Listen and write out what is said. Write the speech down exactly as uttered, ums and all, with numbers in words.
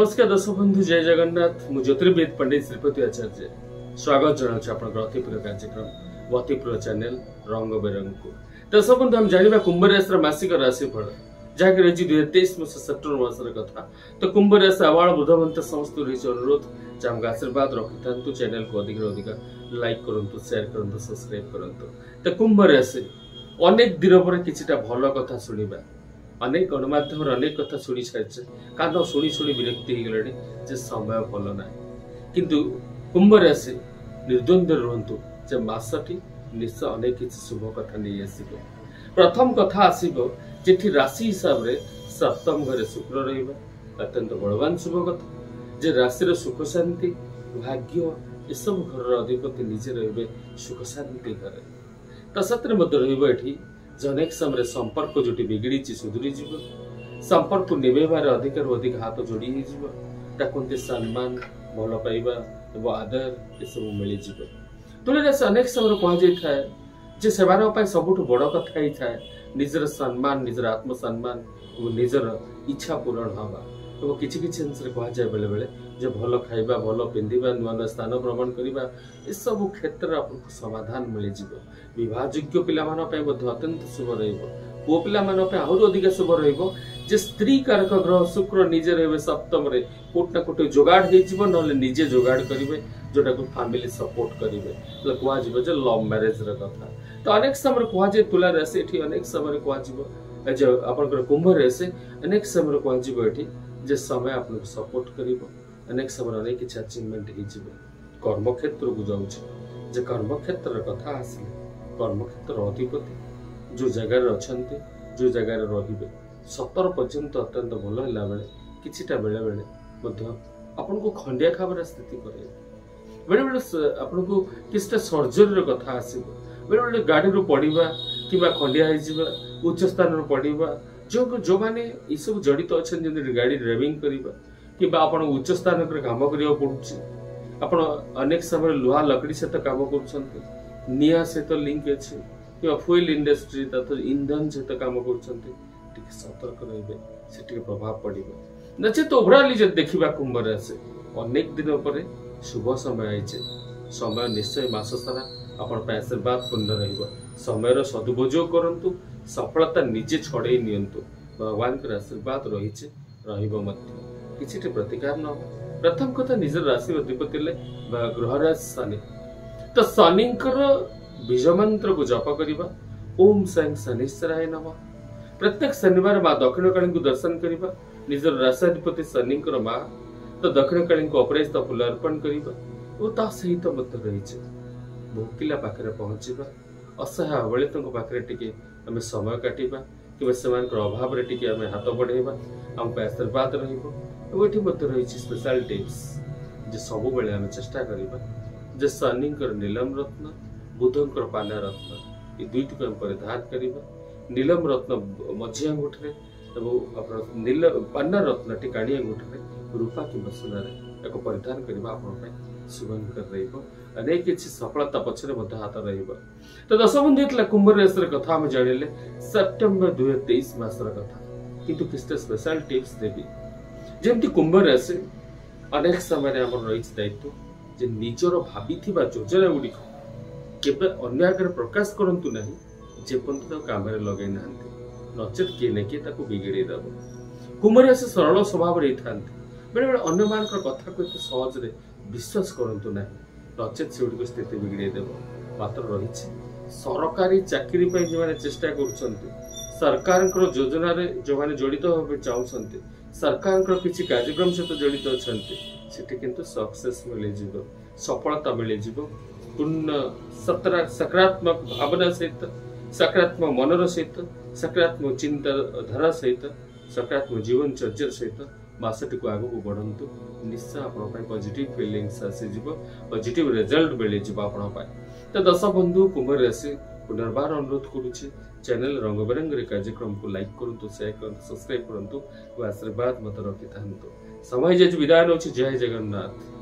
नमस्कार दर्शक बंधु, जय जगन्नाथ। मु ज्योतिर्विद पंडित श्रीपति आचार्य स्वागत जनाऊँ आप अति प्रिय कार्यक्रम अति प्रिय चैनल रंग बेरंग को। दर्शक बंधु, हम जाना कुंभ राशि मासिक राशिफल जहाँकि रही दुई हजार तेईस मस सेप्टेम्बर मसर कथा। तो कुंभ राशि आवाड़ बुध बनते समस्त रही अनुरोध जहाँ आशीर्वाद रखी था। चैनल को अधिक अधिक लाइक करूँ, शेयर करूँ, सब्सक्राइब करूँ। तो कुंभ राशि अनेक दिन पर किसी भल कथा शुणा, अनेक गणमाध्यम अनेक कथा शुणी सारी कान शुणी शुणी विरक्ति हो गले जे समय भल ना। किंतु कुंभ राशि निर्द्वंद्व रुहतु जे मासटी निश्चय अनेक किसी शुभ कथा नहीं आसब। प्रथम कथा आसब जेठी राशि हिसाब से सप्तम घरे शुक्र रहिबा अत्यंत बलवान शुभ कथा। जे राशि सुख शांति भाग्य ये सब घर अधिपति निजे रे सुख शांति घरे। तो सतरे रही अनेक समय संपर्क जोटी बिगड़ी सुधरी जीव, संपर्क निभेबार अधिक अधिक हाथ जोड़ी होती सम्मान भल पाइबा एवं आदर ये सब मिल जाए। तुलना से अनेक समय कहुए जे से सबुठ बड़ कथा ही थाए निजर सम्मान, निजर आत्मसम्मान और निजर इच्छा पूरण हवा। और किसी किसी अंश कहुए बेले बेले जो भल खाइबा, भल पिंधिबा, नुआ नुआ स्थान भ्रमण करवा ये सब क्षेत्र आपको समाधान मिल जाए। विवाहयोग्य पिला अत्यंत शुभ रु पिला आहरी अधिक शुभ रे। स्त्री कारक ग्रह शुक्र निजे रे सप्तम रे कोटना कोटे जोगाड़ हो निजे जोगाड़ करेंगे जोटा को फैमिली सपोर्ट करेंगे। कहुए लव मैरेज कथा। तो अनेक समय कहुए तुला राशि अनेक समय कहुए आप कुंभ राशि अनेक समय कहुए जे समय आपको सपोर्ट कर अनेक समय अनेक किसी अचिवमेंट हो। कर्म क्षेत्र को जाऊँ जे कर्म क्षेत्र कथा आसिले कर्म क्षेत्र अधिपति जो जगार अच्छा जो जगार रे सतर पर्यंत अत्यंत भल है बेले किछिटा बेले बेले आपन को खंडिया खाबार स्थिति करे। बेले बेले आपन को किछटा सर्जरी कथा आसो। बेले बेले गाड़ी रू पड़वा कि खंडिया हो उच्च स्थान रू पड़वा जो जो मैंने ये सब जड़ित अच्छा गाड़ी ड्राइविंग करवा कि उच्च स्थान काम करा पड़ुची। आप अनेक समय लुहा लकड़ी सहित काम कर निया सहित लिंक अच्छे कि फुएल इंडस्ट्री इंधन सहित काम कर सतर्क रे से प्रभाव पड़े नचे। तो ओवराली जब देखा कुंभ राशि अनेक दिन पर शुभ समय आई समय निश्चय मास सारा आपण आशीर्वाद पूर्ण रही सदुपयोग करूँ। सफलता निजे छड़े नियंतु भगवान का आशीर्वाद रही किसी प्रतिकार न हो। प्रथम कथा निजर राशि अधिपति ग्रहराज शनि। तो शनि बीज मंत्र को जप करवा ओम सैं शनिश्चराय नमः। प्रत्येक शनिवार माँ दक्षिण काली को दर्शन करवा निजर राशाधिपति शनि माँ तो दक्षिण काली को अपराजिता फूल अर्पण करवा और सहित रही भोकिला पाखे पहुँचवा असहाय अवलित पाखे टी आम समय काटिबा कि से अभाव आम हाथ बढ़ेबा आमको आशीर्वाद रही स्पेशल टिप्स जे सब बेले आम चेष्टा करबा जे शनि नीलम रत्न बुधंकर पाना रत्न ये दुईट को परिधान करवा। नीलम रत्न मझी अंगूठे नील पाना रत्न टी काणी अंगूठे रूपा कि सुना एक परिधान करवा आप शुभंकर रही अनेक किसी सफलता पछरे हाथ रहा। तो दश बंधु कुंभ राशि कथा आम जानिले सेप्टेम्बर दुई हजार तेईस मसर कथा। किंतु किसी स्पेशल टिप्स देवी जमती कुंभ राशि अनेक समय आम रही दायित्व जे निजर भावी योजना गुड़िक केवे अन्य आगे प्रकाश करंतु नहीं जेपर्यंत काम लगे ना नचेत किए न किए बिगड़े दब। कुंभ राशि सरल स्वभाव रही था बेले बेले अन्य मान कथा को सहज विश्वास करंतु नहीं नचेत से गुड़िक स्थिति बिगड़े देव। मात्र रही सरकारी चाकरी जो मैंने चेष्टा कर सरकार योजना जो मैंने जड़ित भाव चाहते सरकार किसी कार्यक्रम सहित जड़ित अच्छा किंतु सक्सेस मिल सफलता मिल पूर्ण सकारात्मक भावना सहित सकारात्मक मनर सहित सकारात्मक चिंता धारा सहित सकारात्मक जीवन चर्या सहित मासटी को आग को बढ़ंतु निश्चय आप पॉजिटिव फीलिंग्स आसीज पॉजिटिव रिजल्ट मिल जाए। तो दश बंधु कुंभ राशि पुनर्बार अनुरोध करुच्ची चैनल रंग बेरंग कार्यक्रम को लाइक करूँ, शेयर करूँ, सब्सक्राइब करूँ, आशीर्वाद मत रखी था। समय जे विदाय नौ। जय जगन्नाथ।